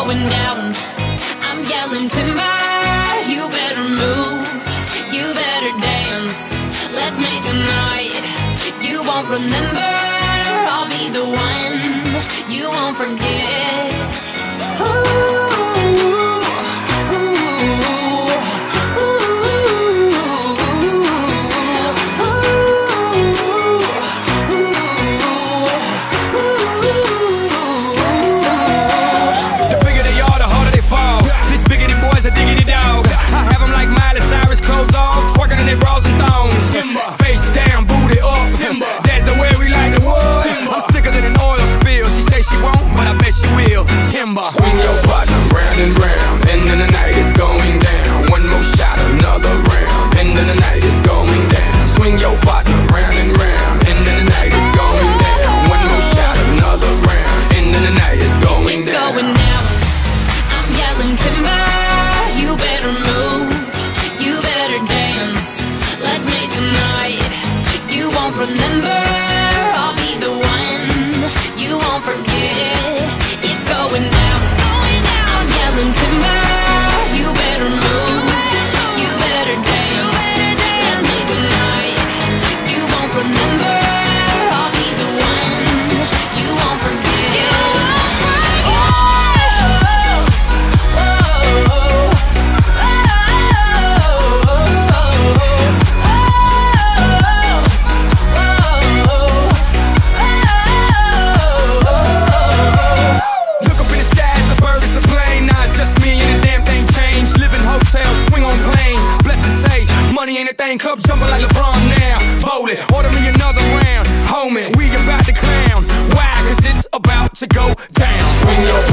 going down. I'm yelling timber, you better move, you better dance. Let's make a night you won't remember. I'll be the one you won't forget. Face down, booty up. That's the way we like the wood. I'm sicker than an oil spill. She say she won't, but I bet she will. Timber. Swing your partner round and round, and then the night is going down. One more shot, another round, and then the night is going down. Swing your partner round and round, and then the night is going down. One more shot, another round, and then the night is going down. It's going down. I'm yelling timber, you better move, you better dance. Let's make a night you won't remember. I'll be the one you won't forget. It's going down, it's going down. I'm yelling timber, you better move, you better dance. Let's make a night you won't remember. I'll be the one you won't forget. Club jumping like LeBron now. Bowl it, order me another round. Homie, we about to clown. Why? Cause it's about to go down. Swing your